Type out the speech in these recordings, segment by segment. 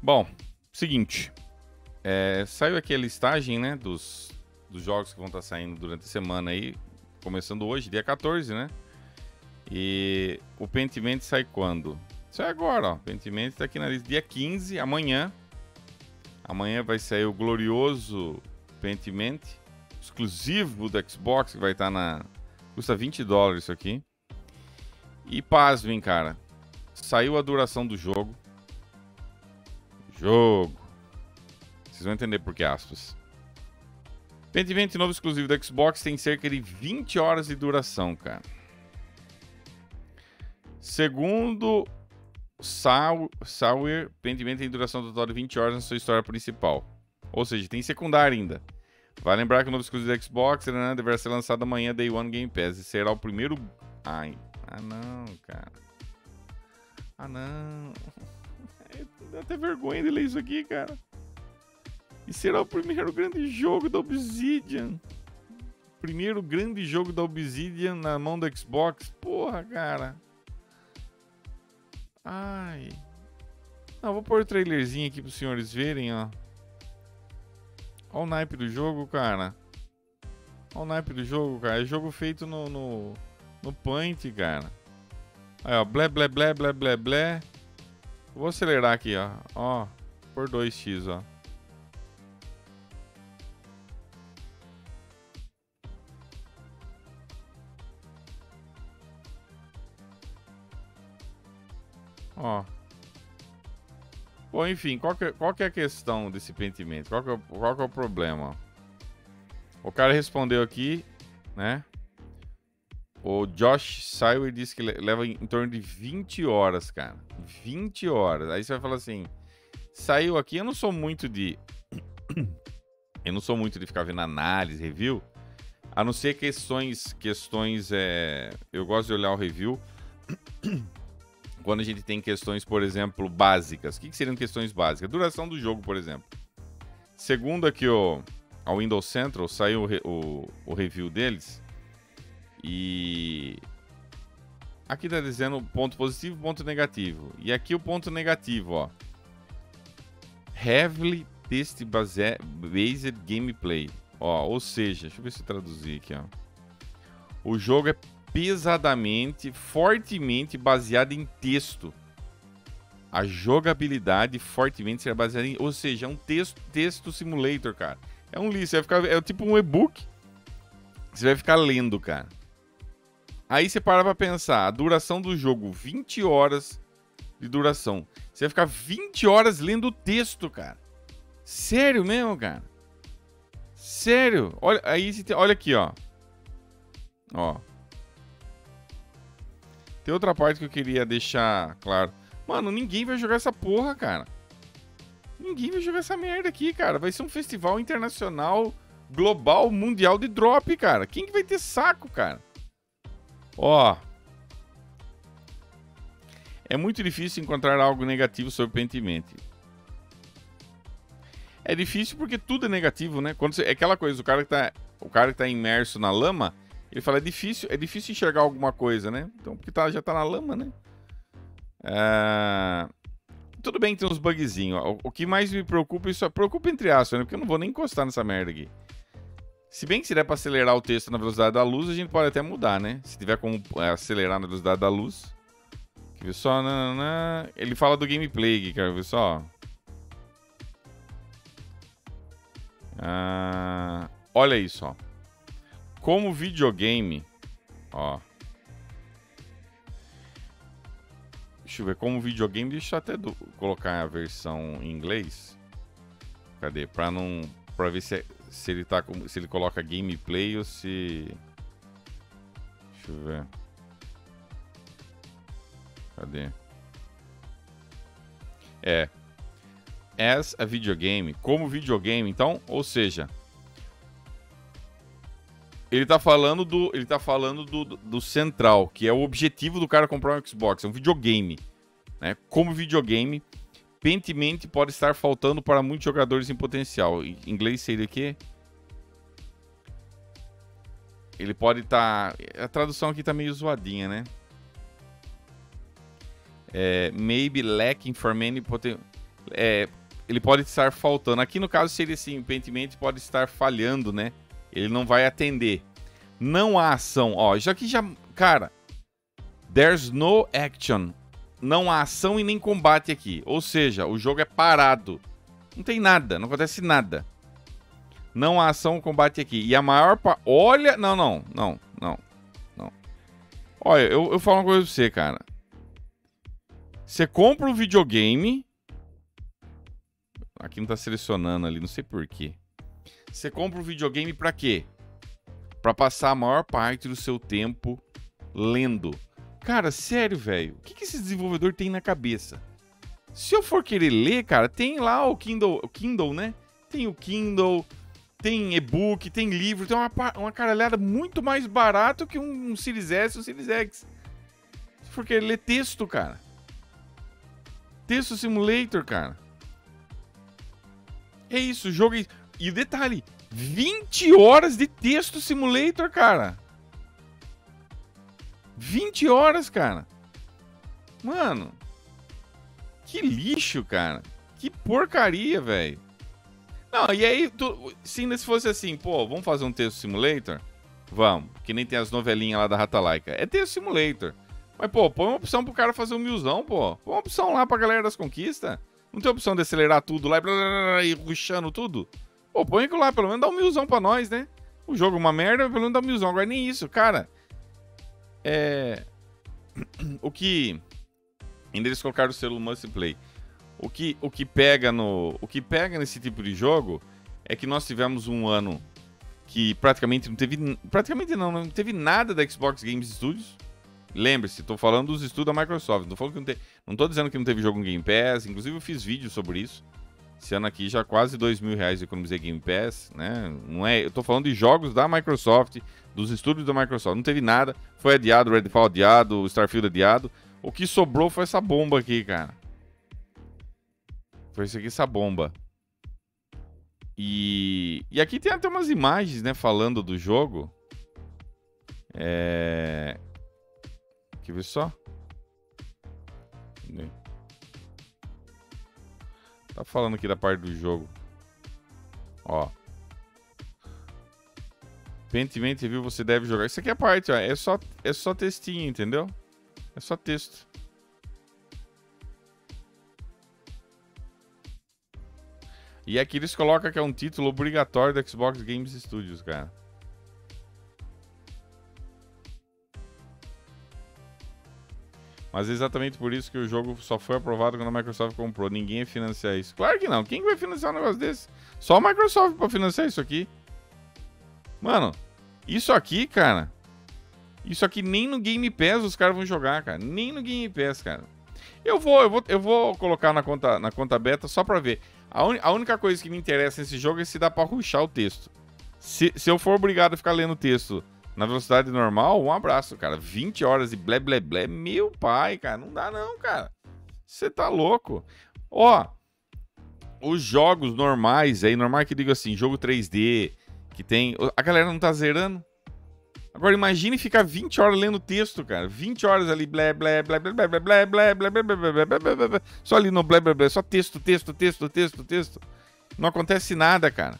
Bom, seguinte. Saiu aqui a listagem, né, dos jogos que vão estar saindo durante a semana aí. Começando hoje, dia 14, né? E o Pentiment sai quando? Sai agora, ó. O Pentiment tá aqui na lista. Dia 15, amanhã. Amanhã vai sair o glorioso Pentiment, exclusivo do Xbox, que vai estar na... Custa $20 isso aqui. E pasmem, cara. Saiu a duração do jogo. Vocês vão entender por que aspas. Pentiment novo exclusivo do Xbox tem cerca de 20 horas de duração, cara. Segundo Sawyer, Pentiment tem duração total de 20 horas na sua história principal. Ou seja, tem secundária ainda. Vai lembrar que o novo exclusivo do Xbox, né, deverá ser lançado amanhã, Day One Game Pass. E será o primeiro... Ah, não, cara. Ah, não. Dá até vergonha de ler isso aqui, cara. E será o primeiro grande jogo da Obsidian. Primeiro grande jogo da Obsidian na mão do Xbox. Porra, cara. Ai. Não, vou pôr o trailerzinho aqui pros senhores verem, ó. Olha o naipe do jogo, cara. Olha o naipe do jogo, cara. É jogo feito no Paint, cara. Aí, ó. Blé, blé, blé, blé, blé, blé. Vou acelerar aqui, ó. Ó. Por 2x, ó. Ó. Bom, enfim, qual que é a questão desse pentimento? Qual que é o problema? O cara respondeu aqui, né? O Josh Sawyer disse que leva em torno de 20 horas, cara. 20 horas. Aí você vai falar assim, saiu aqui, eu não sou muito de... eu não sou muito de ficar vendo análise, review. A não ser questões eu gosto de olhar o review... Quando a gente tem questões, por exemplo, básicas. O que seriam questões básicas? Duração do jogo, por exemplo. Segundo aqui a Windows Central, saiu o review deles. E aqui tá dizendo ponto positivo e ponto negativo. E aqui o ponto negativo, ó. Heavily Text-Based Gameplay. Ó, ou seja, deixa eu ver se eu traduzir aqui, ó. O jogo é pesadamente, fortemente baseado em texto. A jogabilidade fortemente será baseada em... Ou seja, é um texto simulator, cara. É um livro, é tipo um e-book. Você vai ficar lendo, cara. Aí você para pra pensar, a duração do jogo, 20 horas de duração. Você vai ficar 20 horas lendo o texto, cara. Sério mesmo, cara? Sério? Olha, olha aqui, ó. Ó. Tem outra parte que eu queria deixar claro. Mano, ninguém vai jogar essa porra, cara. Ninguém vai jogar essa merda aqui, cara. Vai ser um festival internacional, global, mundial de drop, cara. Quem que vai ter saco, cara? Ó. É muito difícil encontrar algo negativo sobre Pentiment. É difícil porque tudo é negativo, né? É aquela coisa, o cara que tá imerso na lama... Ele fala, é difícil enxergar alguma coisa, né? Então, porque já tá na lama, né? Tudo bem que tem uns bugzinhos. O que mais me preocupa, preocupa entre aspas, né? Porque eu não vou nem encostar nessa merda aqui. Se bem que se der pra acelerar o texto na velocidade da luz, a gente pode até mudar, né? Se tiver como acelerar na velocidade da luz. Quer ver só? Ele fala do gameplay aqui, quer ver só? Olha isso, ó. Como videogame, ó. Deixa eu ver, como videogame, deixa eu até colocar a versão em inglês. Cadê? Pra ver se ele coloca gameplay ou se... Deixa eu ver. Cadê? As a videogame, como videogame, então, ou seja... Ele tá falando do central, que é o objetivo do cara comprar um Xbox. É um videogame, né? Como videogame, Pentiment pode estar faltando para muitos jogadores em potencial. Em inglês seria o quê? Ele pode estar... A tradução aqui tá meio zoadinha, né? Maybe lacking for many potential... ele pode estar faltando. Aqui no caso seria assim, o Paintment pode estar falhando, né? Ele não vai atender. Não há ação. Ó, isso aqui já... Cara, there's no action. Não há ação e nem combate aqui. Ou seja, o jogo é parado. Não tem nada, não acontece nada. Não há ação ou combate aqui. E a maior parte... Olha... Não. Olha, eu falo uma coisa pra você, cara. Você compra um videogame... Aqui não tá selecionando ali, não sei porquê. Você compra um videogame pra quê? Pra passar a maior parte do seu tempo lendo. Cara, sério, velho. O que esse desenvolvedor tem na cabeça? Se eu for querer ler, cara, tem lá o Kindle, né? Tem o Kindle, tem e-book, tem livro, tem uma caralhada muito mais barato que um Series S ou Series X. Se for querer ler texto, cara. Texto Simulator, cara. É isso, o jogo... E o detalhe, 20 horas de texto simulator, cara. 20 horas, cara. Mano, que lixo, cara. Que porcaria, velho. Não, e aí, se fosse assim, pô, vamos fazer um texto simulator? Vamos, que nem tem as novelinhas lá da Ratalaika. É texto simulator. Mas, pô, põe uma opção pro cara fazer um milzão, pô. Põe uma opção lá pra galera das conquistas. Não tem opção de acelerar tudo lá e rushando tudo? Pô, põe aquilo lá, pelo menos dá um milzão pra nós, né? O jogo é uma merda, pelo menos dá um milzão. Agora nem isso, cara. O que... Ainda eles colocaram o selo Must Play. O que pega nesse tipo de jogo é que nós tivemos um ano que praticamente não teve... Praticamente não teve nada da Xbox Games Studios. Lembre-se, tô falando dos estudos da Microsoft. Não tô dizendo que não teve jogo em Game Pass. Inclusive eu fiz vídeo sobre isso. Esse ano aqui já quase R$2.000 eu economizei Game Pass, né? Não é, eu tô falando de jogos da Microsoft, dos estúdios da Microsoft. Não teve nada, foi adiado, Redfall adiado, Starfield adiado. O que sobrou foi essa bomba aqui, cara. Foi isso aqui, essa bomba. E aqui tem até umas imagens, né, falando do jogo. Quer ver só? Tá falando aqui da parte do jogo. Ó. Paintment Review você deve jogar. Isso aqui é a parte, ó. É só textinho, entendeu? É só texto. E aqui eles colocam que é um título obrigatório da Xbox Games Studios, cara. Mas é exatamente por isso que o jogo só foi aprovado quando a Microsoft comprou. Ninguém ia financiar isso. Claro que não. Quem vai financiar um negócio desse? Só a Microsoft pra financiar isso aqui. Mano, isso aqui, cara... Isso aqui nem no Game Pass os caras vão jogar, cara. Nem no Game Pass, cara. Eu vou colocar na conta beta só pra ver. A única coisa que me interessa nesse jogo é se dá pra rushar o texto. Se eu for obrigado a ficar lendo o texto na velocidade normal, um abraço, cara. 20 horas de blé, blé, blé. Meu pai, cara. Não dá não, cara. Você tá louco. Ó, os jogos normais aí, normal que eu digo assim, jogo 3D, que tem... A galera não tá zerando. Agora imagine ficar 20 horas lendo texto, cara. 20 horas ali, blé, blé, blé, blé, blé, blé, blé, blé, blé, blé, blé, blé, blé, blé, blé. Só ali no blé, blé, blé. Só texto, texto, texto, texto, texto. Não acontece nada, cara.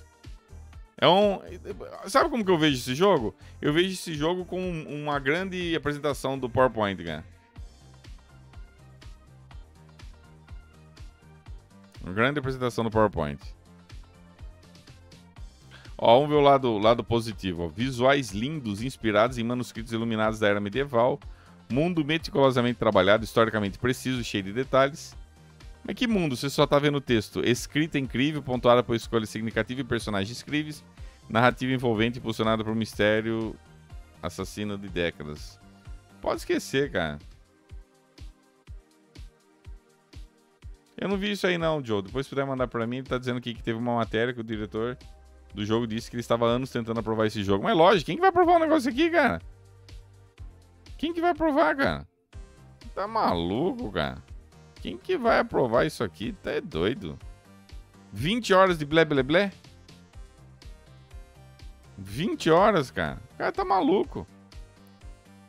Sabe como que eu vejo esse jogo? Eu vejo esse jogo com uma grande apresentação do PowerPoint, cara. Uma grande apresentação do PowerPoint. Ó, vamos ver o lado positivo. Ó. Visuais lindos, inspirados em manuscritos iluminados da era medieval. Mundo meticulosamente trabalhado, historicamente preciso, cheio de detalhes. Mas que mundo? Você só tá vendo o texto. Escrita incrível, pontuada por escolha significativa e personagens incríveis. Narrativa envolvente, impulsionada por um mistério assassino de décadas. Pode esquecer, cara. Eu não vi isso aí não, Joe. Depois se puder mandar pra mim, ele tá dizendo aqui que teve uma matéria que o diretor do jogo disse que ele estava há anos tentando aprovar esse jogo. Mas lógico, quem que vai aprovar um negócio aqui, cara? Quem que vai aprovar, cara? Tá maluco, cara? Quem que vai aprovar isso aqui? Tá doido. 20 horas de blé, blé, blé? 20 horas, cara? O cara tá maluco.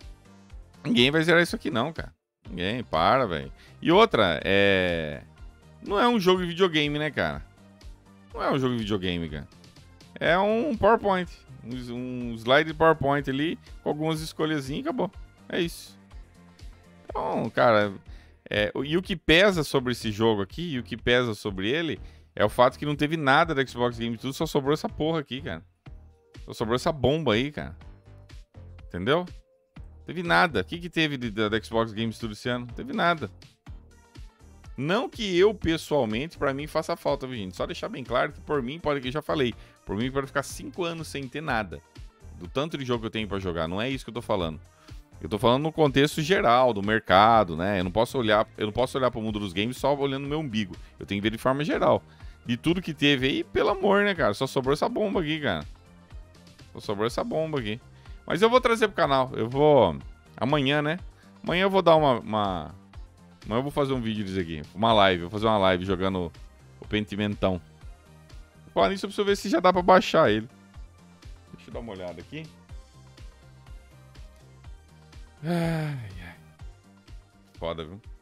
Ninguém vai zerar isso aqui não, cara. Ninguém, para, velho. E outra, Não é um jogo de videogame, né, cara? Não é um jogo de videogame, cara. É um PowerPoint. Um slide de PowerPoint ali, com algumas escolhazinhas e acabou. É isso. Então, cara, e o que pesa sobre esse jogo aqui, e o que pesa sobre ele, é o fato que não teve nada da Xbox Game Studios, só sobrou essa porra aqui, cara. Só sobrou essa bomba aí, cara. Entendeu? Teve nada. O que teve da Xbox Game Studios esse ano? Teve nada. Não que eu, pessoalmente, pra mim faça falta, viu, gente? Só deixar bem claro que por mim, pode que eu já falei, por mim pode ficar 5 anos sem ter nada. Do tanto de jogo que eu tenho pra jogar. Não é isso que eu tô falando. Eu tô falando no contexto geral do mercado, né? Eu não posso olhar pro mundo dos games só olhando no meu umbigo. Eu tenho que ver de forma geral. De tudo que teve aí, pelo amor, né, cara? Só sobrou essa bomba aqui, cara. Só sobrou essa bomba aqui. Mas eu vou trazer pro canal. Eu vou... Amanhã, né? Amanhã eu vou dar Amanhã eu vou fazer um vídeo disso aqui. Uma live. Vou fazer uma live jogando o Pentimentão. Vou falar nisso, eu preciso ver se já dá pra baixar ele. Deixa eu dar uma olhada aqui. Ai, ai. Foda, viu?